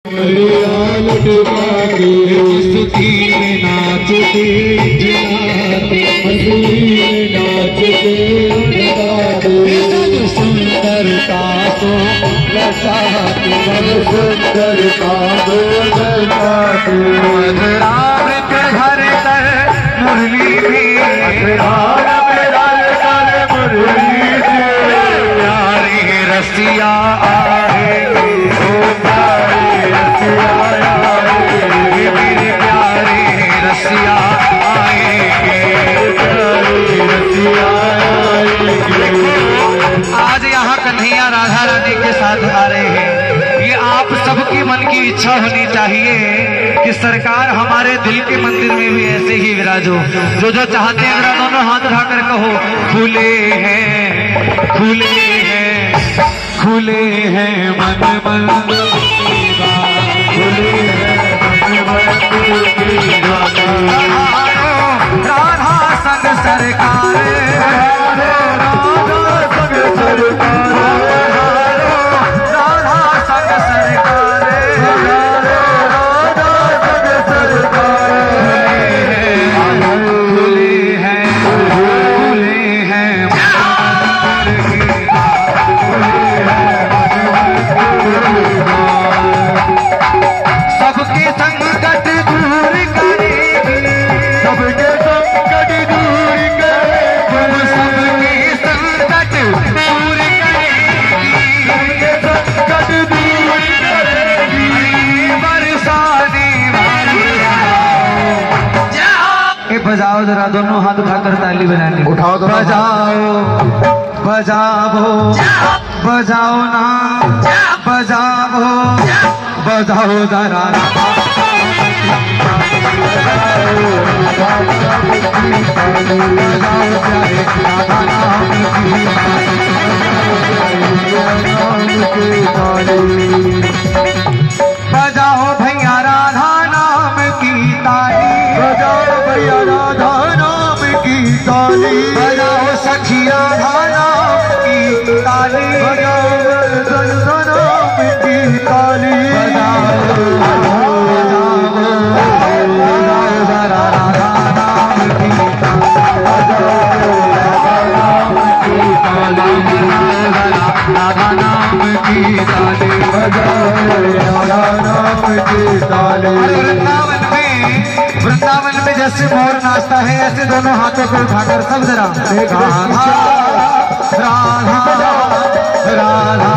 सुंदरता तो रामृत हर कर मुरली प्यारी रसिया आएंगे मेरे प्यारे रसिया आएंगे। आज यहाँ कन्हैया राधा रानी के साथ आ रहे हैं। ये आप सबकी मन की इच्छा होनी चाहिए कि सरकार हमारे दिल के मंदिर में भी ऐसे ही विराजो। जो जो चाहते हैं जरा दोनों हाथ उठाकर कहो, खुले हैं खुले हैं खुले हैं मन मंदिर राधा संग सरकार बजाओ जरा दोनों हाथ उठाकर ताली बजानी। उठाओ तो बजाओ बजाओ बजाओ ना बजाओ बजाओ जरा बजाओ भैया राधा नाम की ताली, बजाओ भैया राधा नाम की ताली, बजाओ सखी राधा नाम की ताली, बजाओ राधा नाम की ताली, बजाओ राधा नाम की राधा नाम की ताली, वृंदावन में जैसे मोर नाचता है ऐसे दोनों हाथों को उठाकर सब जरा राधा राधा राधा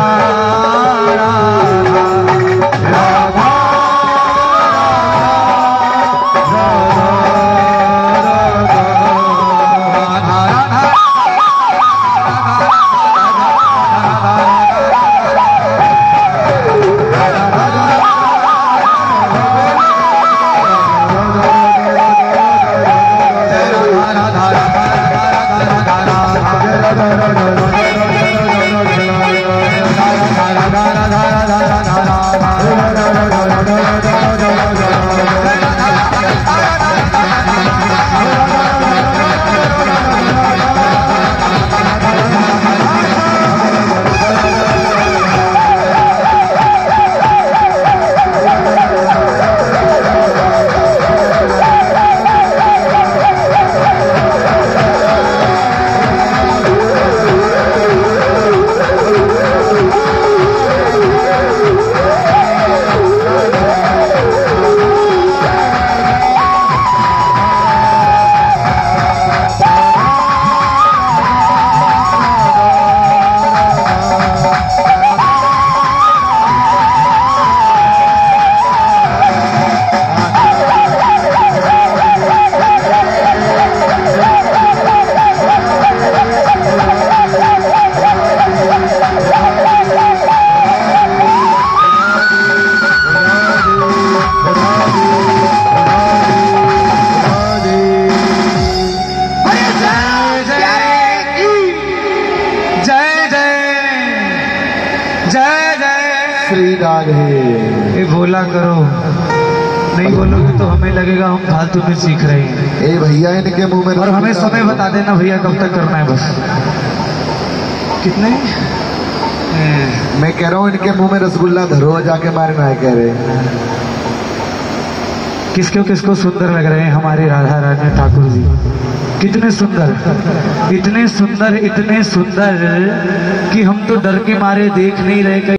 ये बोला करो, नहीं बोलोगे तो हमें लगेगा हम फालतू में सीख रहे हैं। ए भैया इनके मुंह में, और हमें समय बता देना भैया कब तक करना है। बस कितने मैं कह रहा हूँ इनके मुंह में रसगुल्ला धरो जाके मारना है कह रहे। किसको किसको सुंदर लग रहे हैं हमारे राधा रानी ठाकुर जी, कितने सुंदर, इतने सुंदर, इतने सुंदर कि हम तो डर के मारे देख नहीं रहे।